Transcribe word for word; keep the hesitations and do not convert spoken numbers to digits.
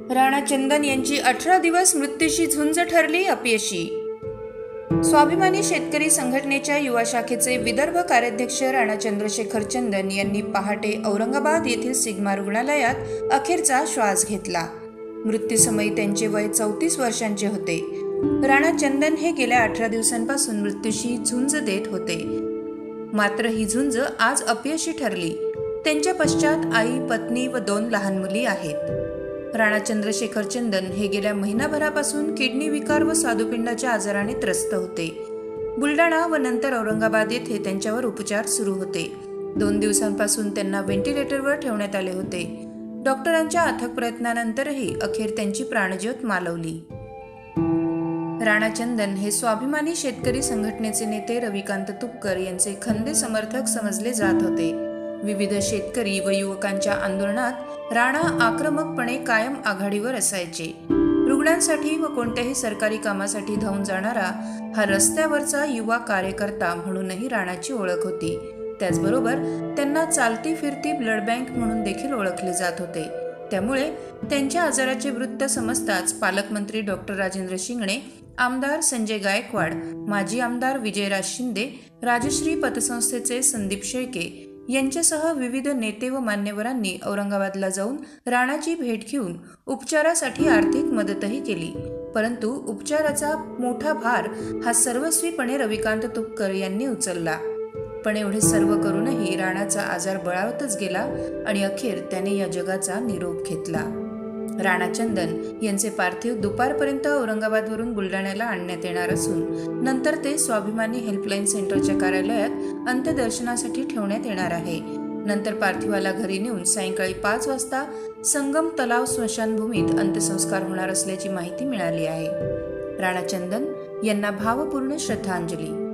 राणा चंदन यांची अठरा दिवस मृत्यूशी झुंज ठरली अपयशी। स्वाभिमानी शेतकरी संघटनेच्या युवा शाखेचे विदर्भ कार्याध्यक्ष राणा चंद्रशेखर चंदन यांनी पहाटे औरंगाबाद येथील सिग्मा रुग्णालयात अखेरचा श्वास घेतला। मृत्यूसमयी त्यांचे वय चौतीस वर्षांचे होते। राणा चंदन हे गेल्या अठरा दिवसांपासून मृत्यूशी झुंज देत होते, मात्र ही झुंज आज अपयशी ठरली। त्यांच्या पश्चात आई, पत्नी व दोन लहान मुली आहेत। राणा चंद्रशेखर चंदन हे गेल्या महिनाभरापासून किडनी विकार व स्वादुपिंडाच्या आजाराने त्रस्त होते। बुलडाणा व नंतर औरंगाबाद येथे त्यांच्यावर उपचार सुरू होते। दोन दिवसांपासून त्यांना व्हेंटिलेटरवर ठेवण्यात आले होते। डॉक्टरांच्या अथक प्रयत्नानंतरही अखेर त्यांची प्राणज्योत मालवली। राणा चंदन हे स्वाभिमानी शेतकरी संघटनेचे नेते रविकांत तुपकर यांचे खंदे समर्थक समजले जात होते। विविध शेतकरी व युवकांच्या आंदोलनात राणा आक्रमकपणे कायम आघाडीवर असायचे। रुग्णांसाठी व कोणत्याही सरकारी कामासाठी धावून जाणारा हा रस्त्यावरचा युवा कार्यकर्ता म्हणूनही राणाची ओळख होती। त्याचबरोबर त्यांना चालती फिरती ब्लड बँक म्हणून देखील ओळखले जात होते। त्यामुळे त्यांच्या आजाराचे वृत्त समजताच पालकमंत्री डॉक्टर राजेंद्र शिंगणे, आमदार संजय गायकवाड, माजी आमदार विजयराज शिंदे, राजश्री पतसंस्थेचे संदीप शेळके यांच्यासह विविध नेते व मान्यवरांनी औरंगाबादला जाऊन राणाची भेट घेऊन उपचारासाठी आर्थिक मदतही केली। परंतु उपचाराचा मोठा भार हा सर्वस्वीपणे रविकांत तुपकर यांनी उचलला। पण एवढे सर्व करूनही राणाचा आजार बळावतच गेला आणि अखेर त्याने या जगाचा निरोप घेतला। राणा चंदन यांचे पार्थिव दुपारपर्यंत औरंगाबादवरून बुलडाण्याला आणण्यात येणार असून नंतर ते स्वाभिमानी हेल्पलाईन सेंटरच्या कार्यालयात अंत्यदर्शनासाठी ठेवण्यात येणार आहे। नंतर पार्थिवाला घरी नेऊन सायंकाळी पाच वाजता संगम तलाव स्मशानभूमीत अंत्यसंस्कार होणार असल्याची माहिती मिळाली आहे। राणा चंदन यांना भावपूर्ण श्रद्धांजली।